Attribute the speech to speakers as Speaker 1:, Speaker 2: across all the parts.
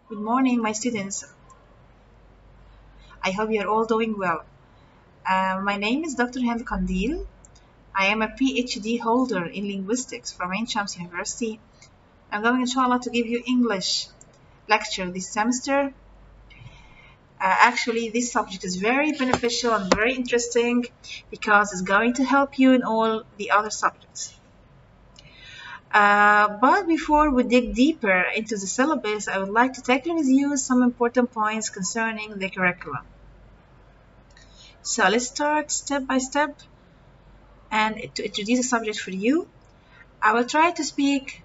Speaker 1: Good morning, my students. I hope you're all doing well. My name is Dr. Hind Kandil. I am a PhD holder in linguistics from Ain Shams University. I'm going, inshallah, to give you English lecture this semester. Actually, this subject is very beneficial and very interesting because it's going to help you in all the other subjects. But before we dig deeper into the syllabus, I would like to tackle with you some important points concerning the curriculum. So let's start step by step. And to introduce the subject for you, I will try to speak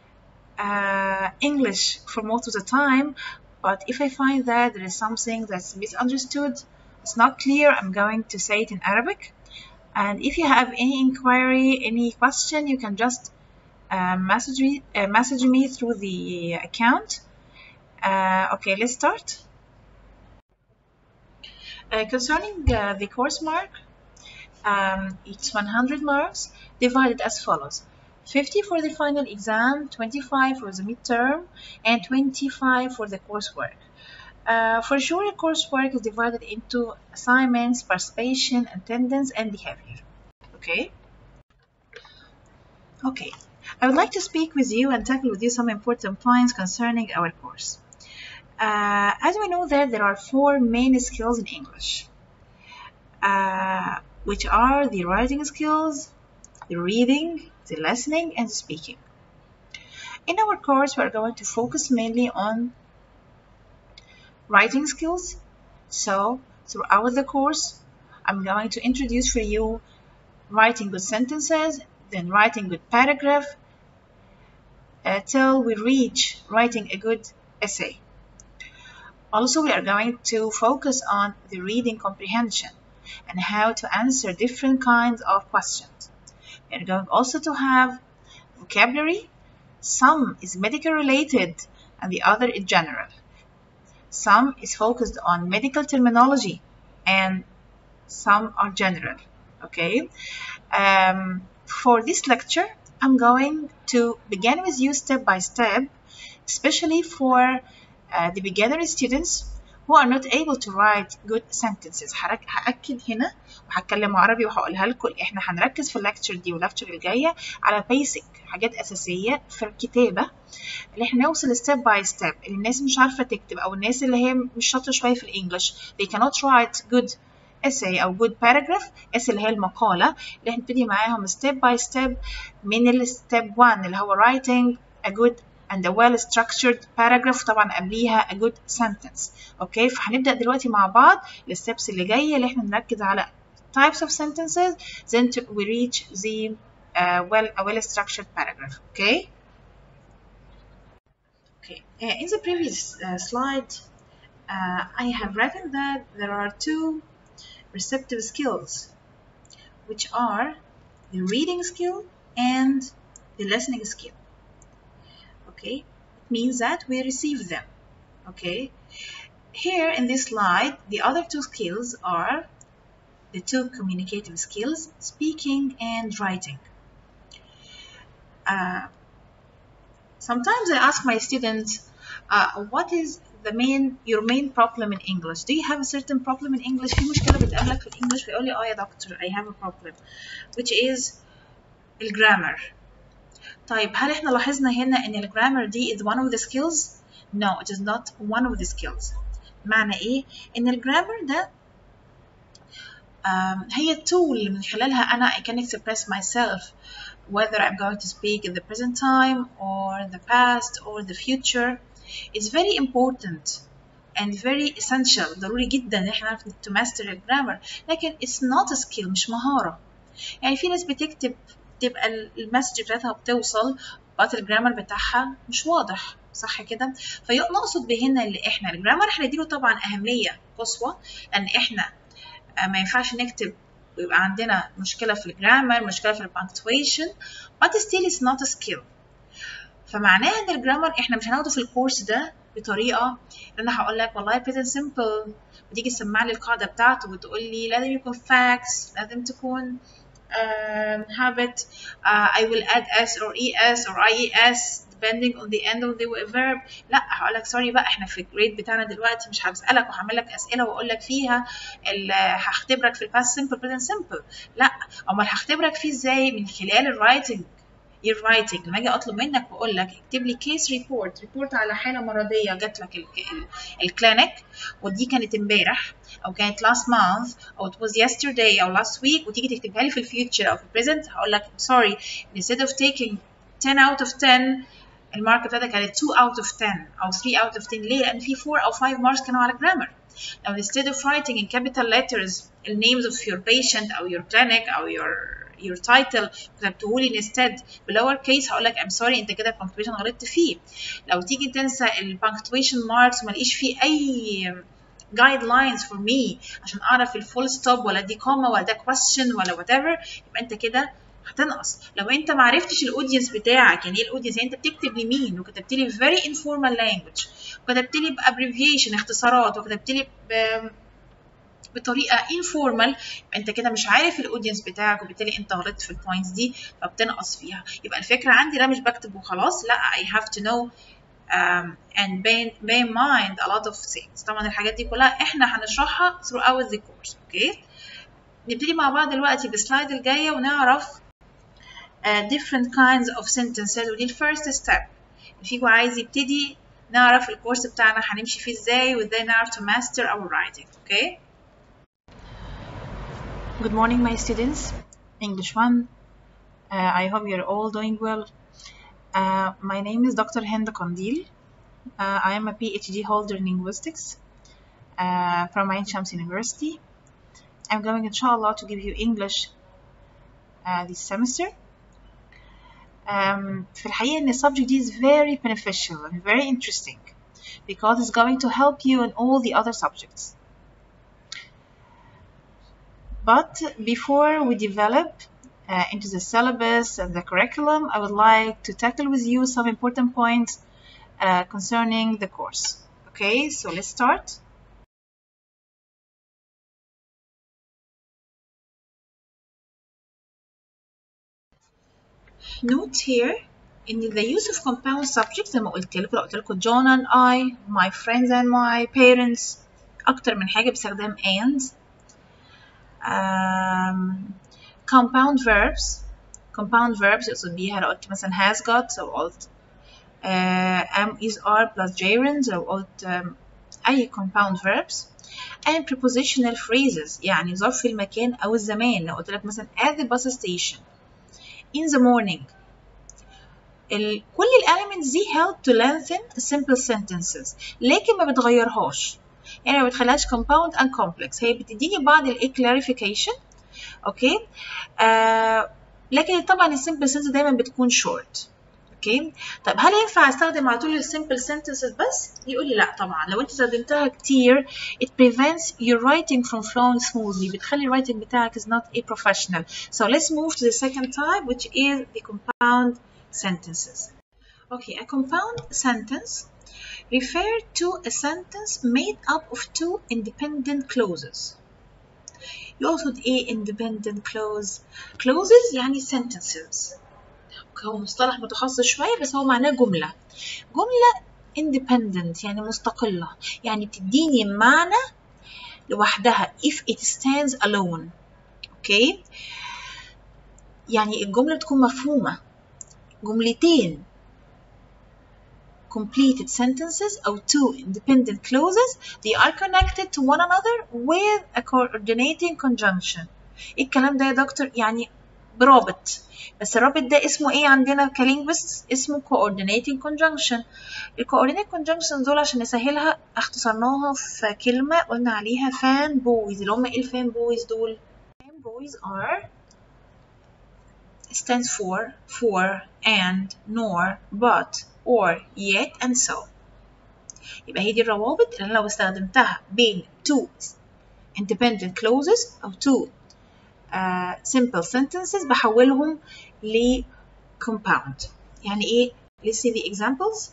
Speaker 1: English for most of the time, but if I find that there is something that's misunderstood, it's not clear, I'm going to say it in Arabic. And if you have any inquiry, any question, you can just message me through the account. Okay, let's start. Concerning the course mark, it's 100 marks divided as follows: 50 for the final exam, 25 for the midterm, and 25 for the coursework. For sure, coursework is divided into assignments, participation, attendance, and behavior. Okay? Okay. I would like to speak with you and tackle with you some important points concerning our course. As we know that there are 4 main skills in English, which are the writing skills, the reading, the listening, and the speaking. In our course, we are going to focus mainly on writing skills. So throughout the course, I'm going to introduce for you writing good sentences, then writing good paragraph, till we reach writing a good essay. Also, we are going to focus on the reading comprehension and how to answer different kinds of questions. We are going also to have vocabulary. Some is medical related and the other is general. Some is focused on medical terminology and some are general. Okay. For this lecture, I'm going to begin with you step by step, especially for the beginner students who are not able to write good sentences. هأكد هنا وهتكلم عربي وهقولها لكم. احنا هنركز في اللكتشر دي واللكتشر الجايه على بيسك، حاجات اساسيه في الكتابه، اللي احنا نوصل ستيب باي ستيب. اللي الناس مش عارفه تكتب او الناس اللي هي مش شاطره شويه في الانجليش they cannot write good essay او good paragraph. essay اللي هي المقاله اللي احنا نبتدي معاهم ستيب باي ستيب من الستيب 1 اللي هو writing a good and a well structured paragraph، طبعا قبليها a good sentence. اوكي، فهنبدا دلوقتي مع بعض الستبس اللي جايه اللي احنا نركز على types of sentences then we reach the well structured paragraph. Okay. In the previous slide, I have written that there are 2 receptive skills, which are the reading skill and the listening skill. Okay, it means that we receive them. Okay, here in this slide, the other 2 skills are the 2 communicative skills, speaking and writing. Sometimes I ask my students, what is your main problem in English? Do you have a certain problem in English? في مشكلة بتقابلك في الإنجليش؟ فيقول لي يا دكتور I have a problem which is الجرامر. طيب هل احنا لاحظنا هنا ان الجرامر دي is one of the skills؟ No, it is not one of the skills. معنى ايه؟ ان الجرامر ده هي tool من خلالها أنا I can express myself whether I'm going to speak in the present time or the past or the future. It's very important and very essential. ضروري جدا ان احنا نعرف to master الجرامر، لكن it's not a skill، مش مهارة. يعني في ناس بتكتب تبقى المسج بتاعتها بتوصل but الجرامر بتاعها مش واضح، صح كده؟ فنقصد بهنا اللي احنا الجرامر هنديله طبعا أهمية قصوى، لأن احنا ما ينفعش نكتب ويبقى عندنا مشكلة في الجرامر، مشكلة في البانكتويشن، but still it's not a skill. فمعناها ان الجرامر احنا مش هناخده في الكورس ده بطريقة ان انا هقول لك والله present simple وتيجي تسمع لي القاعدة بتاعته وتقول لي لازم يكون facts، لازم تكون habit، I will add s or es or ies depending on the end of the verb. لا هقول لك سوري بقى، احنا في الجريد بتاعنا دلوقتي مش هسألك وهعمل لك اسئله واقول لك فيها هختبرك في الباست سمبل بريزنت سمبل. لا، امال هختبرك فيه ازاي؟ من خلال الرايتنج. الرايتنج لما اجي اطلب منك واقول لك اكتب لي كيس ريبورت على حاله مرضيه جات لك الكلينيك، ودي كانت امبارح او كانت last month او it was yesterday او last week، وتيجي تكتبها لي في الفيوتشر او في البريزنت، هقول لك sorry instead of taking 10 out of 10 المارك بتاعتك كانت 2 out of 10 او 3 out of 10. ليه؟ لان في 4 او 5 ماركس كانوا على grammar. Now instead of writing in capital letters the names of your patient او your clinic او your title كتبته لي instead بلور كيس، هقول لك I'm sorry انت كده punctuation غلطت فيه. لو تيجي تنسى punctuation marks وما لقيش فيه اي guidelines for me عشان اعرف الفول ستوب ولا دي كوما ولا ده question ولا whatever، يبقى انت كده هتنقص. لو انت ما عرفتش الاودينس بتاعك، يعني ايه الاودينس؟ يعني انت بتكتب لمين وكتبت لي very informal language وكتبت لي بابريفيشن اختصارات وكتبت لي بطريقه informal، يبقى انت كده مش عارف الاودينس بتاعك وبالتالي انت غلطت في البوينتس دي فبتنقص فيها. يبقى الفكره عندي لا مش بكتب وخلاص، لا I have to know and bear in mind a lot of things. طبعا الحاجات دي كلها احنا هنشرحها throughout the course. اوكي، نبتدي مع بعض دلوقتي بالسلايد الجايه ونعرف different kinds of sentences، ودي الفيرست ستيب. فيكو عايز يبتدي نعرف الكورس بتاعنا هنمشي فيه ازاي وازاي نعرف to master our writing. Okay. Good morning my students. English 1. I hope you're all doing well. My name is Dr. Hind Kandil. I am a PhD holder in linguistics from Ain Shams University. I'm going inshallah to give you English this semester. في الحقيقة إن subject is very beneficial and very interesting because it's going to help you in all the other subjects. But before we develop into the syllabus and the curriculum, I would like to tackle with you some important points concerning the course. Okay, so let's start. Note here in the use of compound subjects زي ما قلت لكم John and I, my friends and my parents، أكتر من حاجة باستخدام and. Compound verbs يقصد بيها لو قلت مثلا has got، لو قلت am is are plus gerunds، لو قلت أي compound verbs. and prepositional phrases يعني ظرف المكان أو الزمان، لو قلت لك مثلا at the bus station، in the morning. كل الelements دي help to lengthen simple sentences لكن ما بتغيرهاش، يعني ما بتخليهاش compound and complex، هي بتديني بعض clarification. اوكي لكن طبعا السمبل سنتنس دايما بتكون short. اوكي طيب هل ينفع استخدم على طول السمبل sentences بس؟ يقول لي لا طبعا، لو انت استخدمتها كتير it prevents your writing from flowing smoothly، بتخلي الرايتنج بتاعك is not a professional. So let's move to the second type which is the compound sentences. Okay, a compound sentence refers to a sentence made up of two independent clauses. يقصد ايه independent clause؟ clauses يعني sentences، هو مصطلح متخصص شوية بس هو معناه جملة independent يعني مستقلة، يعني بتديني معنى لوحدها if it stands alone. اوكي يعني الجملة بتكون مفهومة، جملتين completed sentences أو two independent clauses they are connected to one another with a coordinating conjunction. إيه الكلام ده يا دكتور؟ يعني برابط، بس الرابط ده اسمه ايه عندنا كلينجويست؟ اسمه coordinating conjunction. ال coordinating conjunction دول عشان نسهلها اختصرناها في كلمة قلنا عليها fan boys. اللي هم ايه الفان بويز دول؟ fan boys are stands for and nor but or yet and so. يبقى هي دي الروابط اللي أنا لو استخدمتها بين two independent clauses أو two simple sentences بحولهم ل compound. يعني إيه؟ Let's see the examples.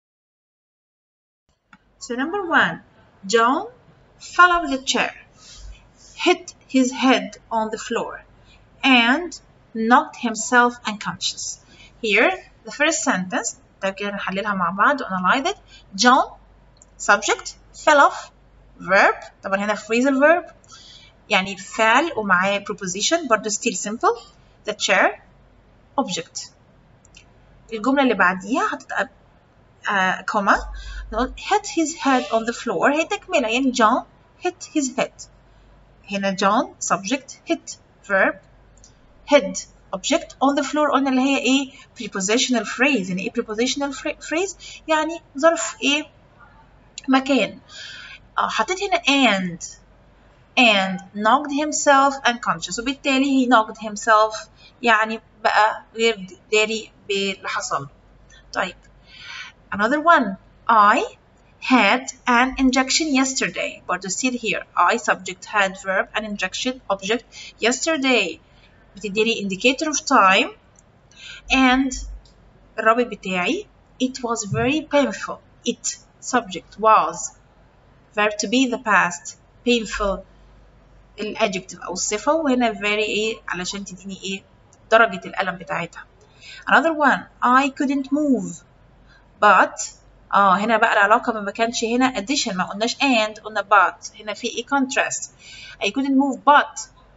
Speaker 1: So number 1, John fell off the chair, hit his head on the floor, and knocked himself unconscious. Here, the first sentence طيب كده نحللها مع بعض و analyze it. John subject fell off verb. طبعا هنا phrasal verb يعني فعل ومعاه preposition برضه still simple. The chair object. الجملة اللي بعديها هتبقى كوما نقول hit his head on the floor. هي تكملة يعني John hit his head. هنا John subject hit verb head object on the floor. قلنا اللي هي ايه prepositional phrase. يعني ايه prepositional phrase يعني ظرف ايه مكان. حطيت هنا and knocked himself unconscious وبالتالي he knocked himself يعني بقى غير داري باللي حصل. طيب another one I had an injection yesterday. برضه still here I subject had verb an injection object yesterday بتديني indicator of time and الرابط بتاعي it was very painful. It subject was verb to be the past painful الادجكتيف او الصفه وهنا very ايه علشان تديني ايه درجه الالم بتاعتها. another one I couldn't move but هنا بقى العلاقه ما كانش هنا addition ما قلناش and قلنا but هنا في ايه contrast. I couldn't move but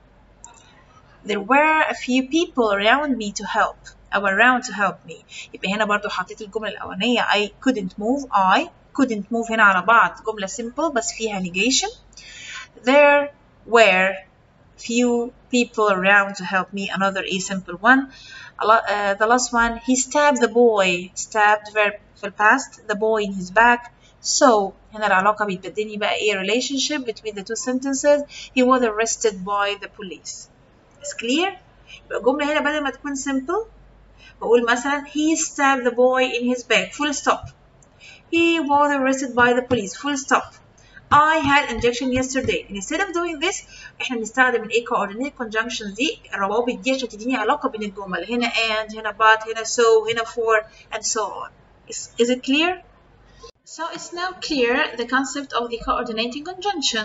Speaker 1: there were a few people around me to help أو around to help me. يبقى هنا برضو حطيت الجملة الأولانية I couldn't move I couldn't move هنا على بعض جملة simple بس فيها negation. There were few people around to help me another a simple one. The last one he stabbed the boy stabbed verb في past the boy in his back. So هنا العلاقة بتبدلني بقى ايه relationship between the two sentences. He was arrested by the police. It's clear؟ يبقى الجملة هنا بدل ما تكون simple بقول مثلا he stabbed the boy in his back full stop. He was arrested by the police full stop. I had injection yesterday. Instead of doing this احنا بنستخدم الايه coordinate conjunction دي الروابط دي عشان تديني علاقة بين الجمل. هنا and هنا but هنا so هنا for and so on. Is it clear? So it's now clear the concept of the coordinating conjunction.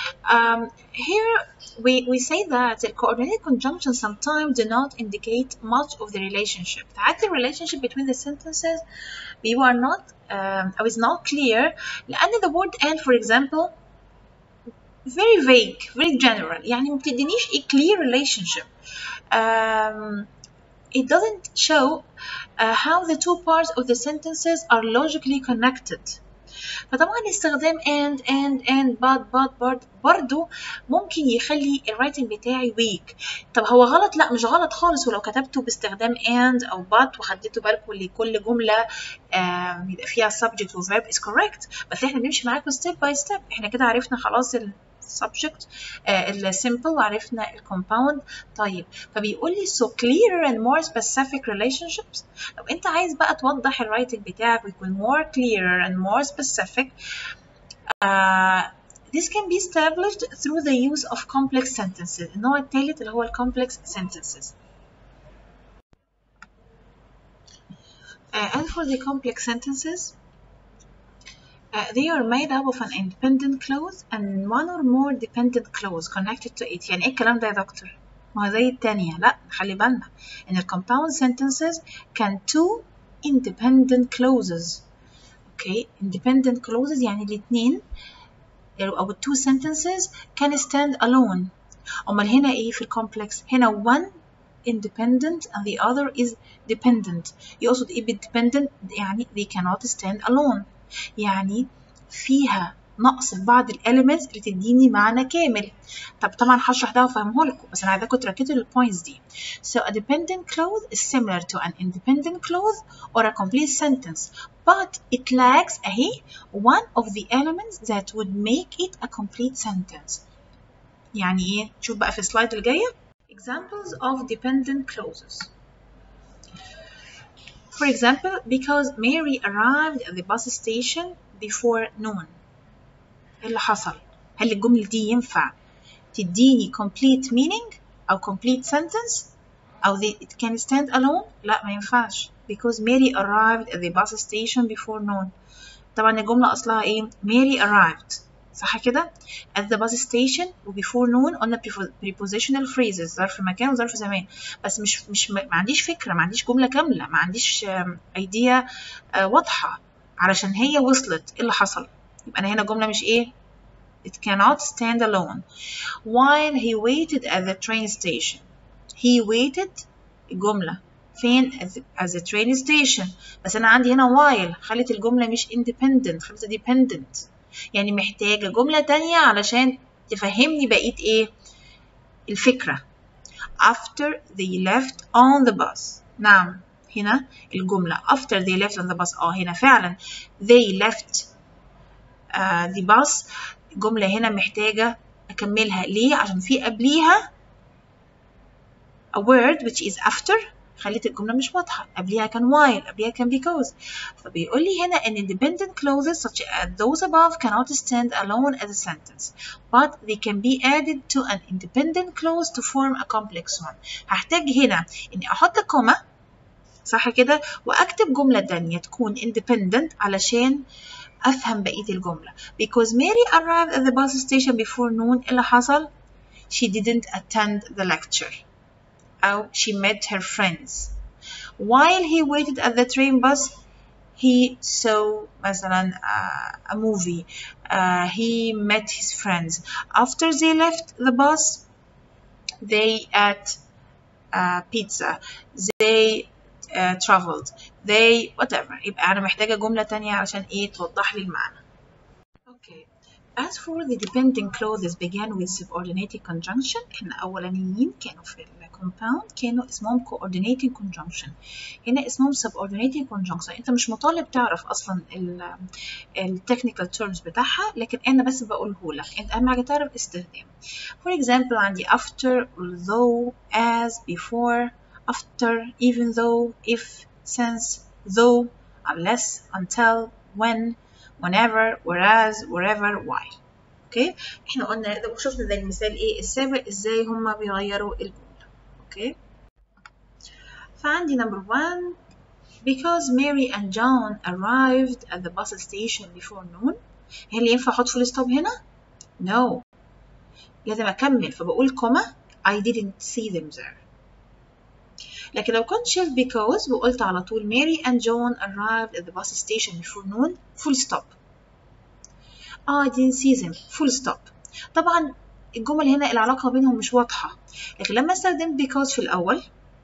Speaker 1: Here we say that the coordinated conjunction sometimes do not indicate much of the relationship. The relationship between the sentences we were not or is not clear لأن the word and for example very vague very general يعني ما بتدينيش a clear relationship. It doesn't show how the two parts of the sentences are logically connected. فطبعا استخدام and but برضو ممكن يخلي الرايتنج بتاعي weak. طب هو غلط؟ لا مش غلط خالص ولو كتبته باستخدام and أو but وخدتوا بالكم لكل جملة يبقى فيها subject و verb is correct. بس احنا بنمشي معاكم step by step. احنا كده عرفنا خلاص subject simple وعرفنا compound. طيب فبيقول لي so clearer and more specific relationships. لو انت عايز بقى توضح الرايتنج بتاعك ويكون more clearer and more specific this can be established through the use of complex sentences. النوع الثالث اللي هو complex sentences. And for the complex sentences they are made up of an independent clause and one or more dependent clause connected to it. يعني ايه الكلام ده يا دكتور؟ ما هو زي التانية. لا خلي بالنا ان ال compound sentences can two independent clauses. Okay, independent clauses يعني الاتنين أو two sentences can stand alone. أمال هنا إيه في الcomplex؟ هنا one independent and the other is dependent. يقصد إيه dependent؟ يعني they cannot stand alone. يعني فيها نقص في بعض الاليمنتس اللي تديني معنى كامل. طب طبعا هشرح ده وافهمه لكم بس انا عايزاكم تركزوا للبوينتس دي. So a dependent clause is similar to an independent clause or a complete sentence but it lacks one of the elements that would make it a complete sentence. يعني ايه؟ شوف بقى في السلايد الجايه examples of dependent clauses. For example, because Mary arrived at the bus station before noon. إيه اللي حصل؟ هل الجملة دي ينفع تديني complete meaning أو complete sentence أو it can stand alone؟ لا ما ينفعش. Because Mary arrived at the bus station before noon. طبعا الجملة أصلها إيه؟ Mary arrived صح كده؟ at the bus station و before noon قلنا prepositional phrases ظرف مكان وظرف زمان، بس مش ما عنديش فكرة، ما عنديش جملة كاملة، ما عنديش idea واضحة علشان هي وصلت ايه اللي حصل. يبقى أنا هنا جملة مش ايه؟ it cannot stand alone while he waited at the train station. he waited الجملة فين؟ at the train station، بس أنا عندي هنا while خلت الجملة مش independent، خلتها dependent، يعني محتاجة جملة تانية علشان تفهمني بقية ايه الفكرة. after they left on the bus. نعم هنا الجملة after they left on the bus هنا فعلا they left the bus. الجملة هنا محتاجة أكملها ليه؟ عشان في قبليها a word which is after خلت الجملة مش واضحة، قبليها كان while، قبليها كان because. فبيقول لي هنا an independent clauses such as those above cannot stand alone as a sentence but they can be added to an independent clause to form a complex one. هحتاج هنا إني أحط كوما صح كده وأكتب جملة تانية تكون independent علشان أفهم بقية الجملة. because Mary arrived at the bus station before noon اللي حصل she didn't attend the lecture أو she met her friends. while he waited at the train bus he saw مثلا a movie. he met his friends. after they left the bus they ate pizza. they traveled. they whatever. يبقى أنا محتاجة جملة تانية علشان إيه توضح لي المعنى. okay. As for the dependent clauses began with subordinating conjunction إحنا أولانيين كانوا في الكومباوند كانوا اسمهم coordinating conjunction. هنا اسمهم subordinating conjunction. أنت مش مطالب تعرف أصلا التكنيكال terms بتاعها لكن أنا بس بقوله لك. أنت أهم حاجة تعرف استخدام. For example عندي after, although, as, before, after, even though, if, since, though, unless, until, when, whenever, whereas, wherever, why. اوكي احنا قلنا شفنا زي المثال ايه السابق ازاي هما بيغيروا الجمله. اوكي فعندي number 1 because Mary and John arrived at the bus station before noon. هل ينفع احط full stop هنا؟ no لازم اكمل فبقول كوما I didn't see them there. لكن لو كنت شلت because وقلت على طول Mary and John arrived at the bus station before noon full stop. I didn't see them full stop. طبعا الجمل هنا العلاقة بينهم مش واضحة لكن لما استخدمت because في الأول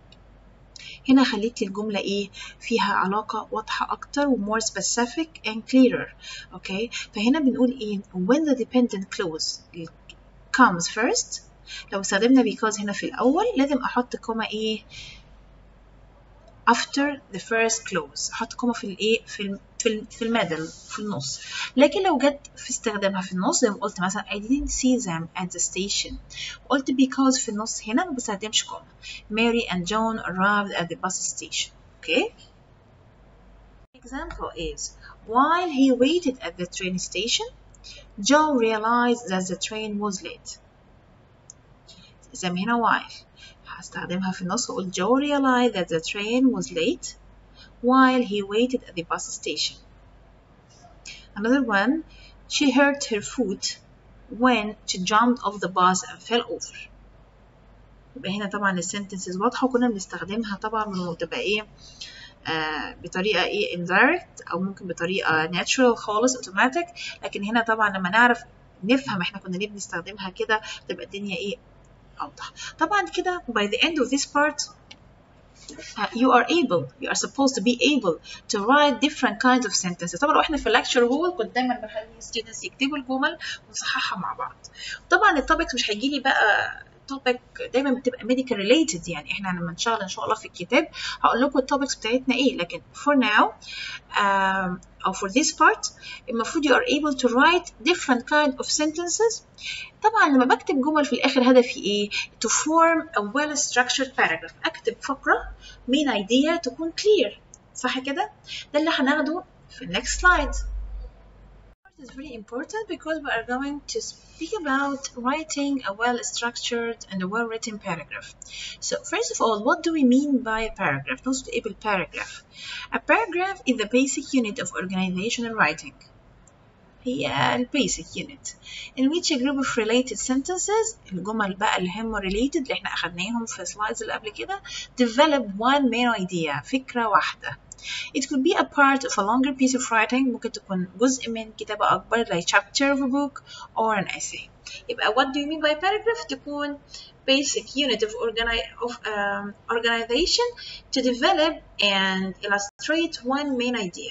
Speaker 1: هنا خليت لي الجملة إيه فيها علاقة واضحة أكتر و more specific and clearer. okay فهنا بنقول إيه when the dependent clause comes first. لو استخدمنا because هنا في الأول لازم أحط كوما إيه after the first clause أحط كوما في الإيه في الميدل في النص. لكن لو جت في استخدامها في النص زي ما قلت مثلا I didn't see them at the station قلت because في النص هنا ما بستخدمش كوما. Mary and John arrived at the bus station. okay example is while he waited at the train station Joe realized that the train was late. زي ما هنا while هستخدمها في النص وأقول Joe realized that the train was late while he waited at the bus station. Another one, she hurt her foot when she jumped off the bus and fell over. يبقى هنا طبعا الsentences واضحة وكنا بنستخدمها طبعا بتبقى ايه بطريقة ايه indirect أو ممكن بطريقة natural خالص automatic. لكن هنا طبعا لما نعرف نفهم احنا كنا ليه بنستخدمها كده تبقى الدنيا ايه أوضح. طبعا كده by the end of this part you are supposed to be able to write different kinds of sentences. طبعا لو احنا في lecture hall كنت دايما بخلي students يكتبوا الجمل ونصححها مع بعض. طبعا التوبكس مش هيجيلي بقى topic دايما بتبقى medical related يعني احنا لما نشتغل ان شاء الله في الكتاب هقول لكم التوبكس بتاعتنا ايه لكن for now or for this part المفروض you are able to write different kind of sentences. طبعا لما بكتب جمل في الآخر هدفي إيه؟ to form a well structured paragraph. أكتب فقرة main idea تكون clear. صح كده؟ ده اللي هناخده في next slide. It is very important because we are going to speak about writing a well structured and a well written paragraph. So first of all, what do we mean by a paragraph? نقصد إيه بالparagraph? A paragraph is the basic unit of organizational writing. هي ال basic unit in which a group of related sentences الجمل بقى اللي هم related اللي احنا أخدناهم في slides اللي قبل كده develop one main idea فكرة واحدة. It could be a part of a longer piece of writing ممكن تكون جزء من كتابة أكبر like chapter of a book or an essay. يبقى what do you mean by paragraph؟ تكون basic unit of organization to develop and illustrate one main idea.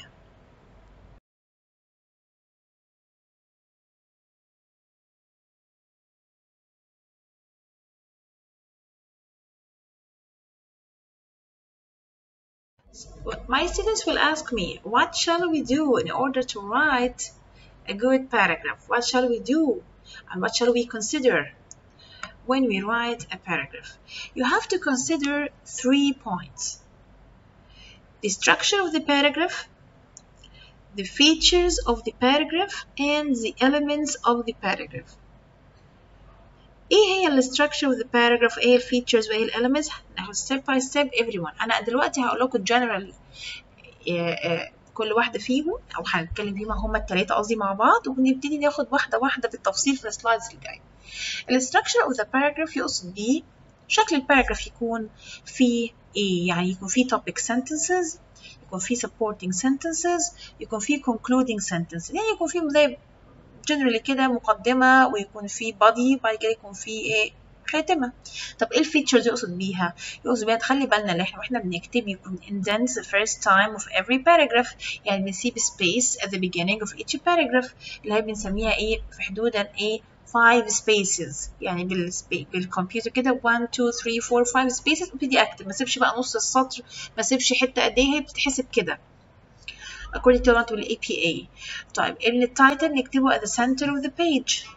Speaker 1: My students will ask me, what shall we do in order to write a good paragraph? What shall we do? And what shall we consider when we write a paragraph? You have to consider 3 points. The structure of the paragraph, the features of the paragraph, and the elements of the paragraph. ايه هي ال structure of the paragraph؟ ايه ال features وايه ال elements؟ ناخد step by step everyone. انا دلوقتي هقول لكم generally كل واحدة فيهم أو هنتكلم فيهم هما التلاتة قصدي مع بعض ونبتدي ناخد واحدة واحدة بالتفصيل في السلايدز اللي جاية. ال structure of the paragraph يقصد بيه شكل الباراجراف يكون فيه ايه؟ يعني يكون فيه topic sentences، يكون فيه supporting sentences، يكون فيه concluding sentences، يعني يكون فيه زي generally كده مقدمة ويكون فيه body وبعد كده يكون فيه ايه خاتمة. طب ايه الفيتشرز يقصد بيها؟ يقصد بيها تخلي بالنا ان احنا واحنا بنكتب يكون indents the first time of every paragraph، يعني بنسيب space at the beginning of each paragraph اللي هي بنسميها ايه في حدود ايه 5 spaces، يعني بالكمبيوتر كده 1 2 3 4 5 spaces وابتدي اكتب، ما اسيبش بقى نص السطر، ما اسيبش حتة قد ايه، هي بتتحسب كده according to the APA. طيب ان التايتل نكتبه at the center of the page.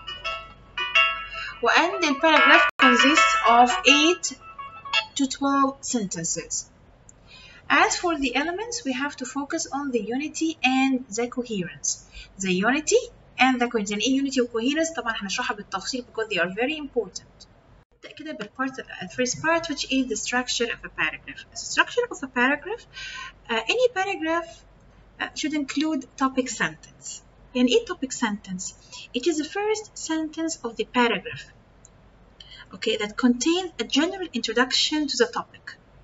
Speaker 1: And the paragraph consists of 8 to 12 sentences. As for the elements, we have to focus on the unity and the coherence. The unity and the coherence. يعني ايه unity و coherence؟ طبعا هنشرحها بالتفصيل because they are very important. نبدأ كده بالpart first part which is the structure of a paragraph. The structure of a paragraph, any paragraph should include topic sentence. يعني ايه topic sentence؟ It is the first sentence of the paragraph. Okay, that contains a general introduction to the topic,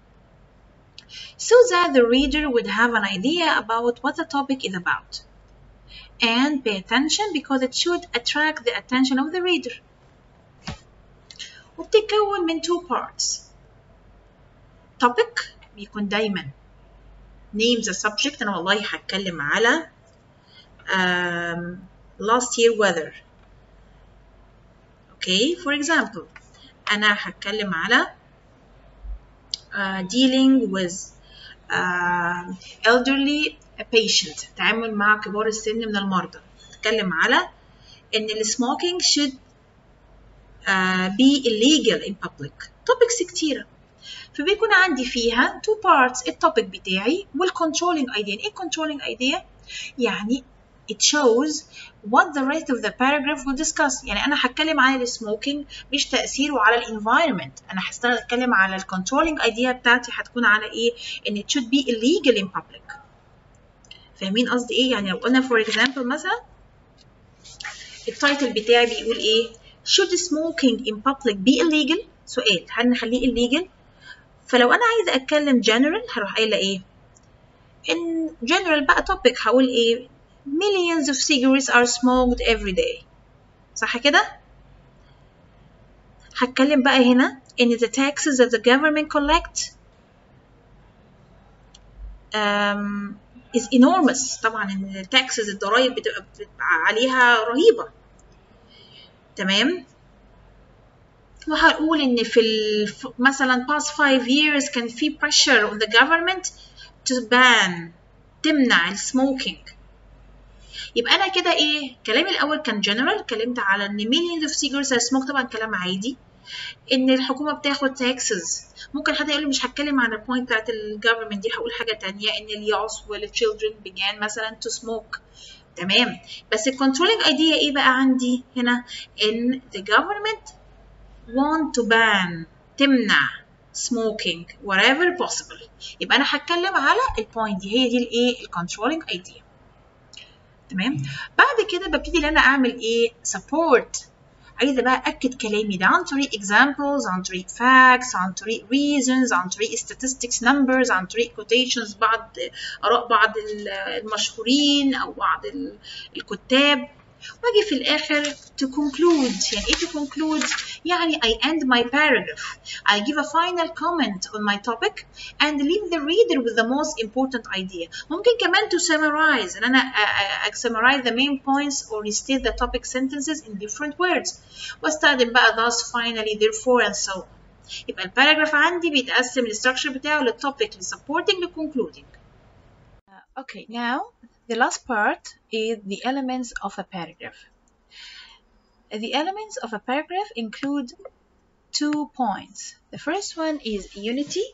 Speaker 1: so that the reader would have an idea about what the topic is about, and pay attention because it should attract the attention of the reader. وبتتكون من 2 parts. topic بيكون دايما name the subject. أنا والله هتكلم على last year weather. Okay, for example أنا هتكلم على dealing with elderly patient، تعامل مع كبار السن من المرضى. هتكلم على إن smoking should be illegal in public. topics كتيرة، فبيكون عندي فيها 2 parts، التوبيك بتاعي والcontrolling idea. إيه controlling idea؟ يعني it shows what the rest of the paragraph will discuss. يعني أنا هتكلم عن السموكينج مش تأثيره على الانفايرمنت، أنا هتكلم على الcontrolling idea بتاعتي هتكون على إيه؟ إن it should be illegal in public. فاهمين قصدي إيه؟ يعني لو قلنا for example مثلا التايتل بتاعي بيقول إيه؟ should smoking in public be illegal؟ سؤال، هل نخليه illegal؟ فلو أنا عايزة أتكلم general هروح قايلة إيه؟ in general بقى topic هقول إيه؟ millions of cigarettes are smoked every day. صح كده؟ هتكلم بقى هنا إن the taxes that the government collects is enormous. طبعا إن taxes الضرايب بتبقى عليها رهيبة. تمام؟ وهقول إن في مثلا past 5 years كان في pressure on the government to ban، تمنع السموكينج. يبقى أنا كده إيه؟ كلامي الأول كان general، اتكلمت على إن millions of cigarettes are smoked، طبعا كلام عادي. إن الحكومة بتاخد taxes. ممكن حد يقول لي مش هتكلم عن البوينت بتاعت الجفرمنت دي، هقول حاجة تانية إن اليوث والchildren began مثلا to smoke. تمام، بس الcontrolling idea إيه بقى عندي هنا؟ إن the government want to ban، تمنع smoking wherever possible. يبقى أنا هتكلم على البوينت دي، هي دي الإيه؟ الcontrolling idea. تمام، بعد كده ببتدي ان انا اعمل ايه support. عايزه بقى اكد كلامي ده عن طريق examples، عن طريق facts، عن طريق reasons، عن طريق statistics numbers، عن طريق quotations، بعض اراء بعض المشهورين او بعض الكتاب. واجي في الاخر to conclude. يعني ايه to conclude؟ يعني I end my paragraph. I give a final comment on my topic and leave the reader with the most important idea. ممكن كمان to summarize، ان انا summarize the main points or restate the topic sentences in different words. واستخدم بقى thus, finally, therefore and so on. يبقى الباراجراف عندي بيتقسم الستراكشر بتاعه للتوبيك، للسبورتنج، للكونكلودنج. Okay, now the last part is the elements of a paragraph. The elements of a paragraph include 2 points. The first one is unity.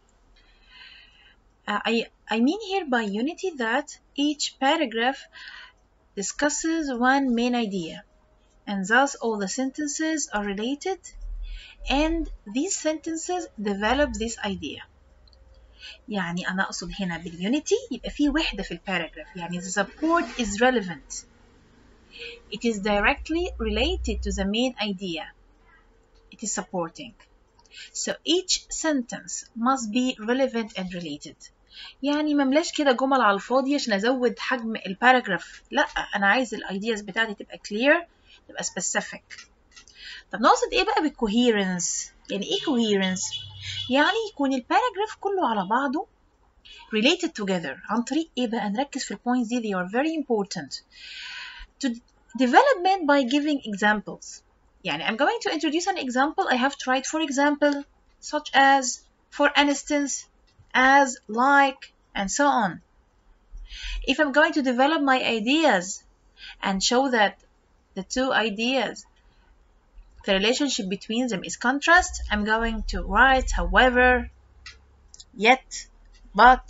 Speaker 1: I mean here by unity that each paragraph discusses one main idea, and thus all the sentences are related, and these sentences develop this idea. يعني أنا أقصد هنا بالunity يبقى في وحدة في الباراجراف، يعني the support is relevant. It is directly related to the main idea. It is supporting. So each sentence must be relevant and related. يعني مملاش كده جمل على الفاضي عشان أزود حجم الباراجراف، لأ، أنا عايز الأيدياز بتاعتي تبقى clear، تبقى specific. طب نقصد إيه بقى بالcoherence؟ يعني إيه coherence؟ يعني يكون الباراجراف كله على بعضه related together. عن طريق إيه بقى؟ نركز في البوينتس دي، they are very important. To development by giving examples. يعني I'm going to introduce an example. I have tried, for example, such as, for instance, as, like, and so on. If I'm going to develop my ideas and show that the two ideas, the relationship between them is contrast, I'm going to write however, yet, but.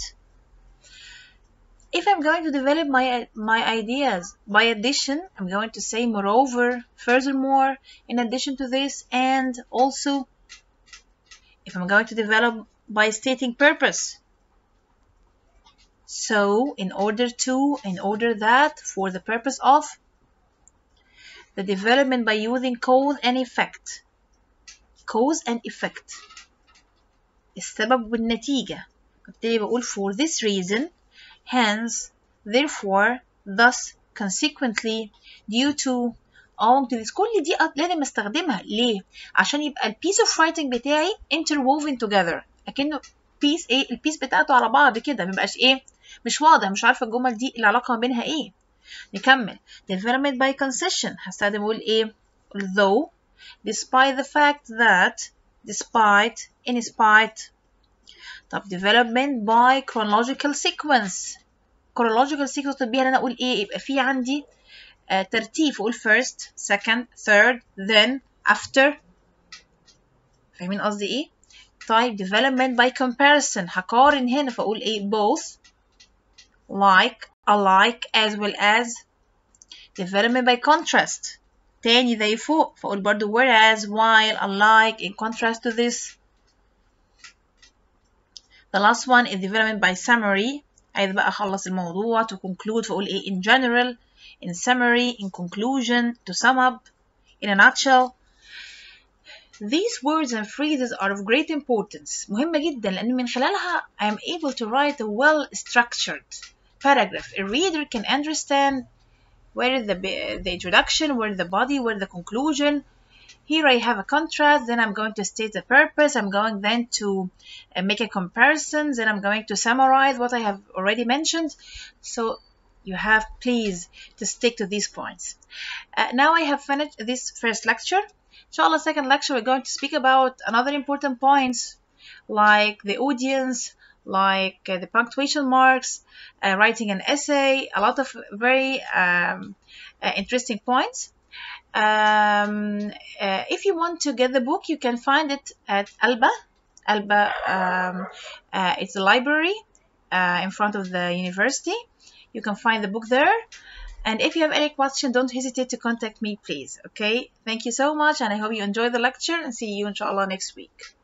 Speaker 1: If I'm going to develop my ideas by addition, I'm going to say moreover, furthermore, in addition to this, and also. If I'm going to develop by stating purpose, so in order that, for the purpose of. The development by using cause and effect. Cause and effect. السبب والنتيجة. كنت بقول for this reason, hence, therefore, thus, consequently, due to, owing to this. كل دي لازم استخدمها. ليه؟ عشان يبقى البيس of writing بتاعي interwoven together. أكنه بيس ايه؟ البيس بتاعته على بعض كده، ميبقاش ايه؟ مش واضح، مش عارفة الجمل دي العلاقة ما بينها ايه. نكمل. development by concession. هستخدم اقول ايه؟ although, despite the fact that, despite, in spite. طب development by chronological sequence. chronological sequence تطبيق أنا أقول إيه؟ يبقى في عندي ترتيب، أقول first, second, third, then, after. فاهمين قصدي إيه؟ طيب development by comparison. هقارن هنا فأقول إيه؟ both, like, alike, as well as. development by contrast. تاني زي فوق فأقول برضو whereas, while, unlike, in contrast to this. The last one is development by summary. عايز بقى أخلص الموضوع to conclude فأقول إيه in general, in summary, in conclusion, to sum up, in a nutshell. These words and phrases are of great importance. مهمة جدا لأن من خلالها I am able to write a well-structured paragraph. A reader can understand where is the introduction, where is the body, where is the conclusion. Here I have a contrast, then I'm going to state the purpose, I'm going then to make a comparison, then I'm going to summarize what I have already mentioned. So you have, please, to stick to these points. Now I have finished this first lecture. Inshallah, second lecture we're going to speak about another important points like the audience, like the punctuation marks, writing an essay, a lot of very interesting points. If you want to get the book, you can find it at Alba. It's a library in front of the university. You can find the book there. And if you have any question, don't hesitate to contact me, please. Okay? Thank you so much, and I hope you enjoy the lecture, and see you inshallah next week.